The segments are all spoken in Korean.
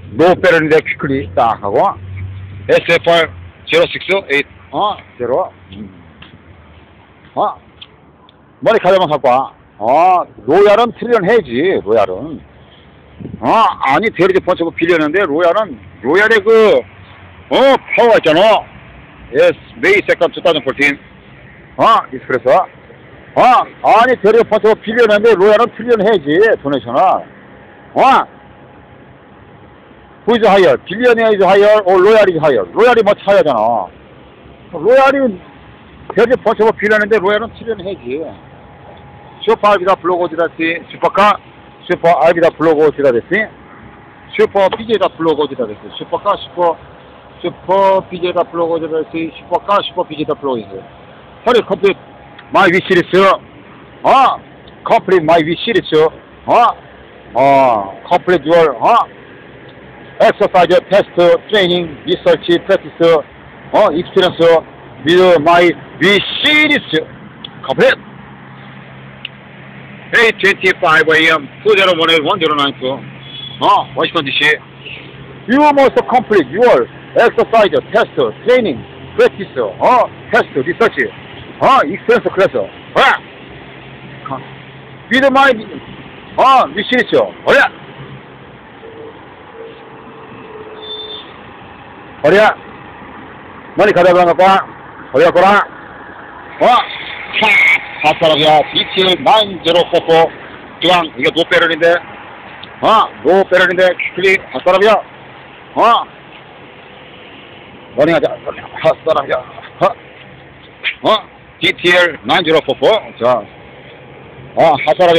노 빼려는데 퀵클리 딱 하고 SFR 068 제로 머리 가져만 갖고 와. 로얄은 트리언 해야지, 로얄은. 아니, 대리지 번쩍 빌렸는데, 로얄의 파워 있잖아. Yes, May 2nd, 2014. 익스프레소. 아니, 대리지 번쩍 빌렸는데, 로얄은 트리언 해야지, 도네이션을. Who is higher? Billionaire is higher, or 로얄 is higher? 로얄이 much higher잖아. 로얄이 대리지 번쩍 빌렸는데, 로얄은 트리언 해야지. 슈퍼 알비다 블로그 지다시 슈퍼카 슈퍼 알비다 블로그 지다시 슈퍼 BJ다 블로그 지다시 슈퍼카 슈퍼 BJ다 블로그 지다시 슈퍼카 슈퍼 BJ다 블로그 지다시 허리 컴플릿 마이 위시리스 컴플릿 마이 위시리스 컴플릿 유얼 엑서사이즈 테스트 트레이닝 리서치 프랙티스 익스피리언스 위드 마이 위시리스 컴플릿 8:25 a.m. 201-1092 Washington DC. You must complete your exercise, test, training, practice, test, research, experience class. With my research. 어리야. 머리 가져가는 거 봐. 어리야 거라. 사사람이야. BTL 9044 중앙 이게 노페럴인데 노페럴인데 퀵클리 사사람이야. 러닝하자. 사사람이야. BTL 9044 자 하사람이야.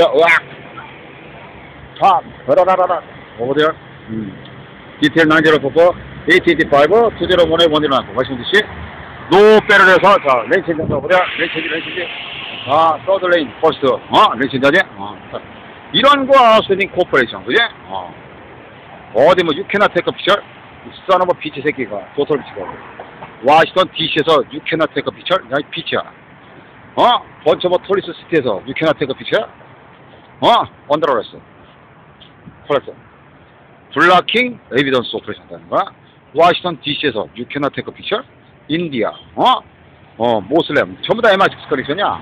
으악 라라라라 over there. BTL 9044 885 201-1092 Washington DC. 노페럴에서 자 레인 체인지 보자. 레인 체인지 서드 레인 퍼스트 레인 체인지하지. 이런 거 아웃스탠딩 코퍼레이션 그지? 어디 뭐 유캐나 테이크 피처 써는 뭐 피치 새끼가 도털 피치가 와시턴 DC에서 유캐나 테이크 피처 야 피치야. 번처 뭐 톨리스 시티에서 유캐나 테이크 피처 언더로레스 콜렉터 블락킹 에비던스 오퍼레이션 한다는 거야. 와시턴 DC에서 유캐나 테이크 피처 인디아, 모슬렘, 전부 다 MI6 커넥션이야.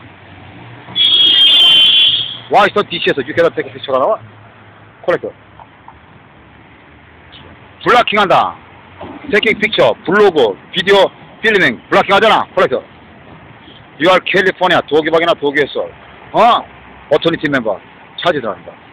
와시턴 DC에서 유캐나 테이크 피처가 나와. 콜렉터. 블락킹 한다. 테이킹 픽처, 블로그, 비디오, 필링, 블락킹 하잖아. 콜렉터. You are 캘리포니아, 도기박이나 도기에서, 어토니티 멤버, 차지 들어간다.